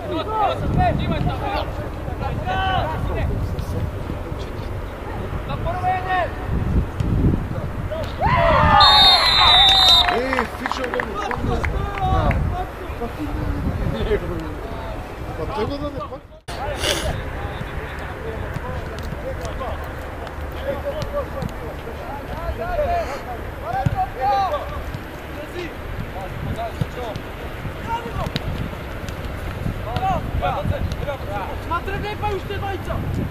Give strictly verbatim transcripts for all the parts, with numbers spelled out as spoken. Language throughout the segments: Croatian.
Ej, fičo go pa tego da ne pa. Smatry, wjechał już ty dojca!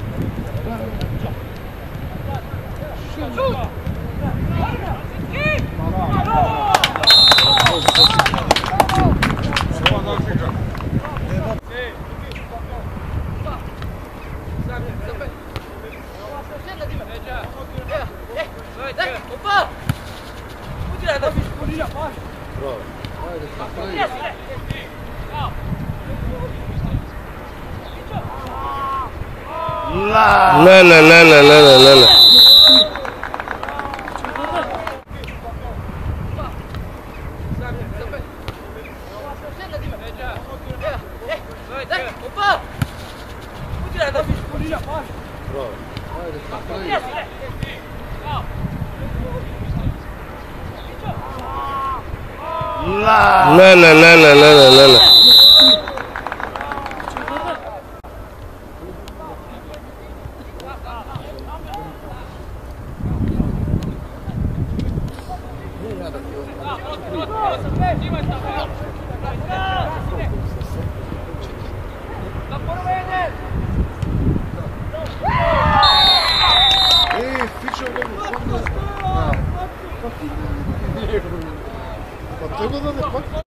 لا لا لا لا لا لا لا لا لا لا لا لا لا لا Ej, fičo go pa tego da ne pa.